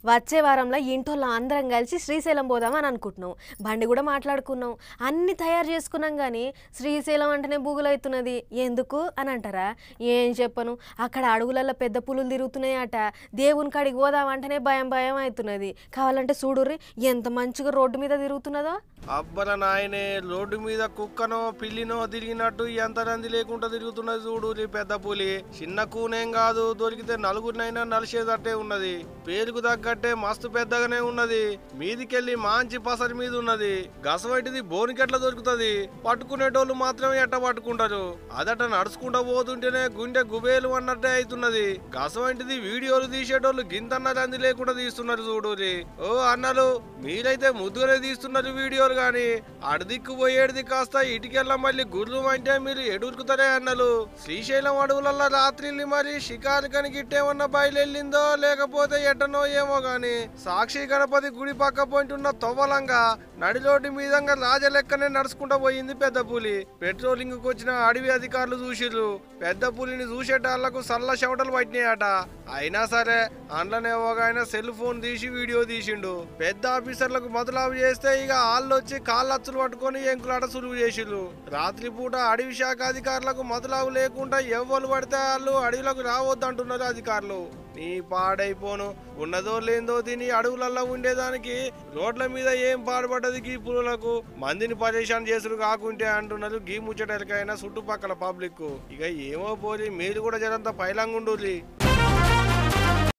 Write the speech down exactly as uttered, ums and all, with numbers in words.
వచ్చే వారంలో ఇంటోళ్ళ అందరం కలిసి శ్రీశైలం పోదామని అనుకుంటున్నాం. బండి కూడా మాట్లాడుకున్నాం, అన్ని తయారు చేసుకున్నాం. కానీ శ్రీశైలం అంటేనే బూగులవుతున్నది ఎందుకు అని అంటారా? ఏం చెప్పను, అక్కడ అడుగులలో పెద్ద పులులు తిరుగుతున్నాయట. దేవుని కాడికి పోదామంటేనే భయం భయం అవుతున్నది. కావాలంటే చూడుర్రి ఎంత మంచిగా రోడ్డు మీద తిరుగుతున్నదో. అబ్బర నాయనే, రోడ్డు మీద కుక్కనో పిల్లినో తిరిగినట్టు ఎంత రంది లేకుండా తిరుగుతున్నది చూడు పెద్ద పులి. చిన్న కూనేం కాదు, దొరికితే నలుగురినైనా నలిసేదట్టే ఉన్నది. పేరుకు తగ్గట్టే మస్తు పెద్దగానే ఉన్నది. మీదికెళ్ళి మంచి పసరి మీద ఉన్నది. గసవైటిది బోనికెట్లా దొరుకుతుంది. పట్టుకునేటోళ్ళు మాత్రం ఎట్ట పట్టుకుంటారు. అదట నడుచుకుంటా పోతుంటేనే గుండె గుబేలు అన్నట్టే అవుతున్నది. గసవంటిది వీడియోలు తీసేటోళ్ళు గింతన్న రంది లేకుండా తీస్తున్నారు చూడు. ఓ అన్నలు, మీరైతే ముద్దుగానే తీస్తున్నారు వీడియోలు, గాని అడదిక్కు పోయేది కాస్త ఇటుకెళ్ళ మళ్ళీ గుర్రు అంటే మీరు ఎడురుకుతారే అన్నలు. శ్రీశైలం అడవులల్లో రాత్రిల్ని మరి షికారు కనిగిట్టేమన్నా బయలుదేరిందో లేకపోతే ఎట్టనో ఏమో గాని సాక్షి గణపతి గుడి పక్క పోయింటున్న తొవ్వలంగా నడిలోటి మీదంగా రాజలెక్కనే నడుచుకుంటా పోయింది పెద్ద పులి. పెట్రోలింగ్ కు వచ్చిన అడవి అధికారులు చూసిర్రు. పెద్ద పులిని చూసేటాళ్లకు సల్ల చెమటలు పట్టినాయట. అయినా సరే అందులోనేమో ఆయన సెల్ ఫోన్ తీసి వీడియో తీసిండు. పెద్ద ఆఫీసర్లకు మొదలాపు చేస్తే ఇక వాళ్ళు వచ్చి కాళ్ళచ్చులు పట్టుకొని ఎంకులాట సులువు చేసిర్రు. రాత్రి పూట అడవి శాఖ అధికారులకు మొదలావు లేకుండా ఎవ్వరు పడితే వాళ్ళు అడవిలకు రావద్దు అంటున్నారు అధికారులు. నీ పాడైపోను, ఉన్నదో లేదో తిని అడవులలో ఉండేదానికి రోడ్ల మీద ఏం పాడుపడ్డది గీ పులులకు. మందిని పరేషాన్ చేసుడు కాకుంటే అంటున్నారు గీ ముచ్చటలకైనా చుట్టుపక్కల పబ్లిక్. ఇక ఏమో పోలి, మీరు కూడా జరంతా పైలంగుండుర్రి.